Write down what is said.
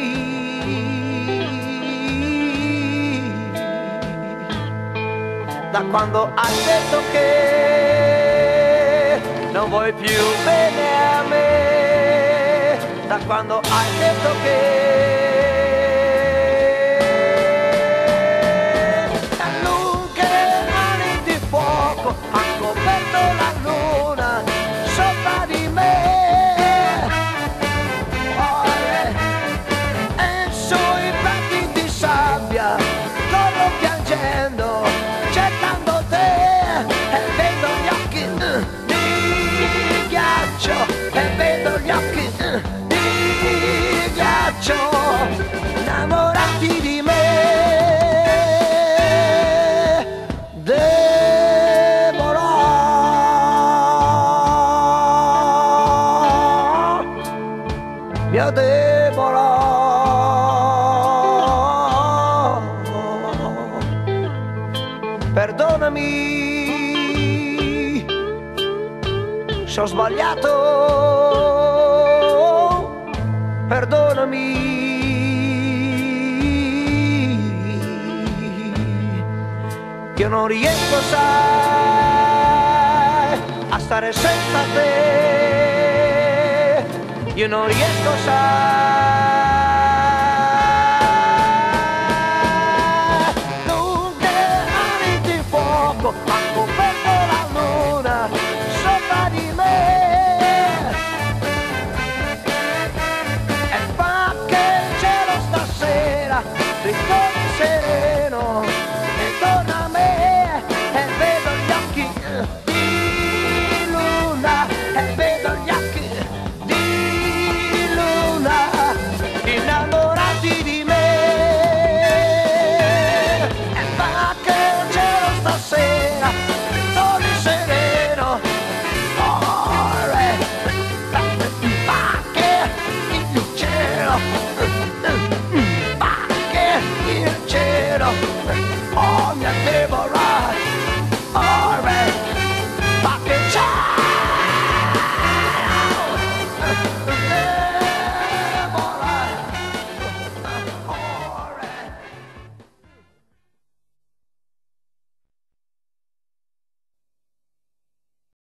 Da quando hai detto che non vuoi più bene a me, da quando hai detto che le lunghe mani di fuoco hanno coperto la luna sopra di me, e sui prati di sabbia corro piangendo cercando te, e vedo gli occhi di ghiaccio, e vedo gli occhi di ghiaccio, innamorati di me. Deborah, mia Deborah, perdonami se ho sbagliato, perdonami, io non riesco, sai, a stare senza te, io non riesco, sai, lunghe ali di fuoco hanno coperto la luna sopra di me, e fa che il cielo stasera ritorni sereno e torna a me, e vedo gli occhi di luna, e vedo gli occhi di luna, innamorati di me, e fa che il cielo stasera ritorni sereno, fa che il cielo, fa che il cielo, oh mia Deborah.